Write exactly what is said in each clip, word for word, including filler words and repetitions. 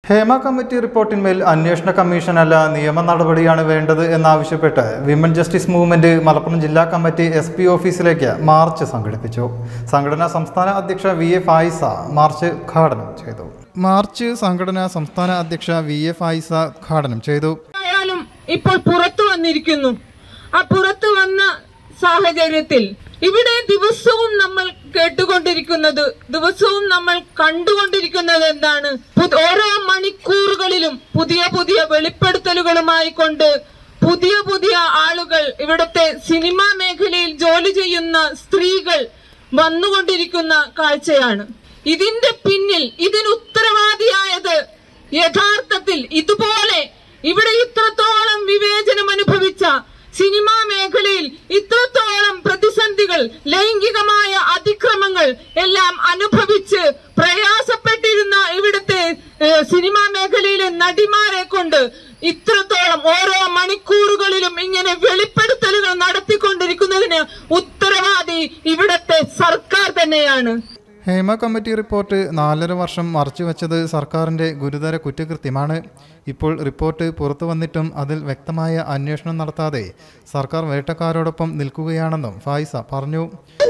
Hema committee റിപ്പോർട്ടിന്മേൽ അന്വേഷണ കമ്മീഷനല്ല നിയമ നടപടിയാണ് വേണ്ടത് എന്നാവശ്യപ്പെട്ട് വിമൻ ജസ്റ്റിസ് മൂവ്മെന്റ് മലപ്പുറം ജില്ലാ കമ്മിറ്റി എസ് പി ഓഫീസിലേക്ക് മാർച്ച് സംഘടിപ്പിച്ചു. സംഘടനാ സംസ്ഥാന അധ്യക്ഷ വി എ ഫായിസ മാർച്ച് ഉദ്ഘാടനം ചെയ്തു. മാർച്ച് സംഘടനാ സംസ്ഥാന അധ്യക്ഷ വി എ ഫായിസ ഉദ്ഘാടനം ചെയ്തു. ഇപ്പോൾ പുറത്തു വന്നിരിക്കുന്നു. ആ പുറത്തു വന്ന സാഹചര്യത്തിൽ ഇവിടെ ദിവസവും നമ്മൾ കേട്ടുകൊണ്ടിരിക്കുന്നത്, ദിവസവും നമ്മൾ കണ്ടുകൊണ്ടിരിക്കുന്നത് എന്താണ്? ഓരോ മണിക്കൂറുകളിലും പുതിയ പുതിയ വെളിപ്പെടുത്തലുകളുമായി കൊണ്ട് പുതിയ പുതിയ ആളുകൾ, ഇവിടുത്തെ സിനിമാ മേഖലയിൽ ജോലി ചെയ്യുന്ന സ്ത്രീകൾ വന്നുകൊണ്ടിരിക്കുന്ന കാഴ്ചയാണ്. ഇതിന്റെ പിന്നിൽ ഇതിന് ഉത്തരവാദിയായത് യഥാർത്ഥത്തിൽ ഇതുപോലെ ഇവിടെ ഇത്രത്തോളം വിവേചനം അനുഭവിച്ച, സിനിമാ മേഖലയിൽ ഇത്രത്തോളം പ്രതിസന്ധികൾ, ലൈംഗികമായ അതിക്രമങ്ങൾ എല്ലാം അനുഭവിച്ച് പ്രയാസപ്പെട്ടിരുന്ന ഇവിടുത്തെ സിനിമാ മേഖലയിലെ നടിമാരെ കൊണ്ട് ഇത്രത്തോളം ഓരോ മണിക്കൂറുകളിലും ഇങ്ങനെ വെളിപ്പെടുത്തലുകൾ നടത്തിക്കൊണ്ടിരിക്കുന്നതിന് ഉത്തരവാദി ഇവിടുത്തെ സർക്കാർ തന്നെയാണ്. ഹേമ കമ്മിറ്റി റിപ്പോർട്ട് നാലര വർഷം മറച്ചുവെച്ചത് സർക്കാരിൻ്റെ ഗുരുതര കുറ്റകൃത്യമാണ്. ഇപ്പോൾ റിപ്പോർട്ട് പുറത്തു വന്നിട്ടും അതിൽ വ്യക്തമായ അന്വേഷണം നടത്താതെ സർക്കാർ വേട്ടക്കാരോടൊപ്പം നിൽക്കുകയാണെന്നും ഫായിസ പറഞ്ഞു.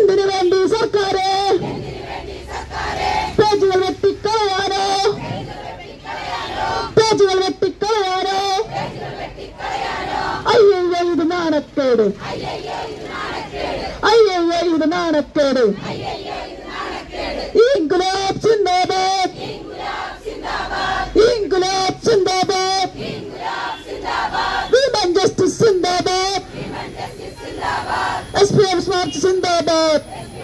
ഇൻകുലാബ് സിന്ദാബാദ്, ഇൻകുലാബ് സിന്ദാബാദ്, വിമൻ ജസ്റ്റിസ് സിന്ദാബാദ്, എസ് പി എം മാർച്ച് സിന്ദാബാദ്.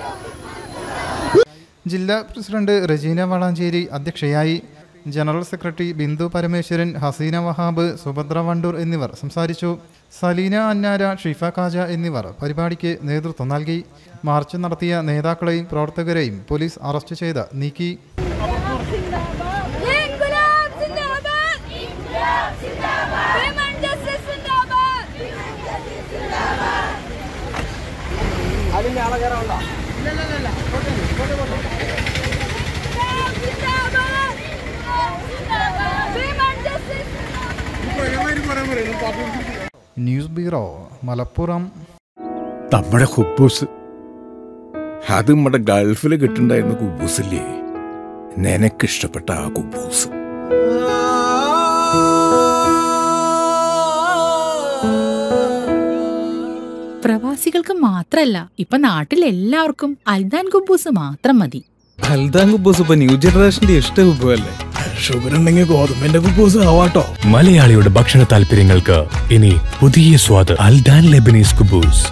ജില്ലാ പ്രസിഡന്റ് റജീന വളാഞ്ചേരി അധ്യക്ഷയായി. ജനറൽ സെക്രട്ടറി ബിന്ദു പരമേശ്വരൻ, ഹസീന വഹാബ്, സുഭദ്ര വണ്ടൂർ എന്നിവർ സംസാരിച്ചു. സലീന അന്നാര, ഷിഫ കാജ എന്നിവർ പരിപാടിക്ക് നേതൃത്വം നൽകി. മാർച്ച് നടത്തിയ നേതാക്കളെയും പ്രവർത്തകരെയും പോലീസ് അറസ്റ്റ് ചെയ്ത് നീക്കി. News bureau, Malappuram. നമ്മുടെ കുബൂസ്, അത് നമ്മുടെ ഗൾഫിൽ കിട്ടുണ്ടായിരുന്ന കുബൂസില്ലേ, നിനക്കിഷ്ടപ്പെട്ട ആ കുബൂസ്. പ്രവാസികൾക്ക് മാത്രല്ല, ഇപ്പൊ നാട്ടിൽ എല്ലാവർക്കും അൽദാൻ കുബൂസ് മാത്രം മതി. അൽദാൻ കുബൂസ് ഇപ്പൊ ന്യൂ ജനറേഷന്റെ ഇഷ്ട കുബുവല്ലേ. ഷുഗർ ഉണ്ടെങ്കിൽ ഗോതമ്പിന്റെ കുബൂസ് ആവാട്ടോ. മലയാളിയുടെ ഭക്ഷണ താല്പര്യങ്ങൾക്ക് ഇനി പുതിയ സ്വാദ്. അൽദാൻ ലെബനീസ് കുബൂസ്.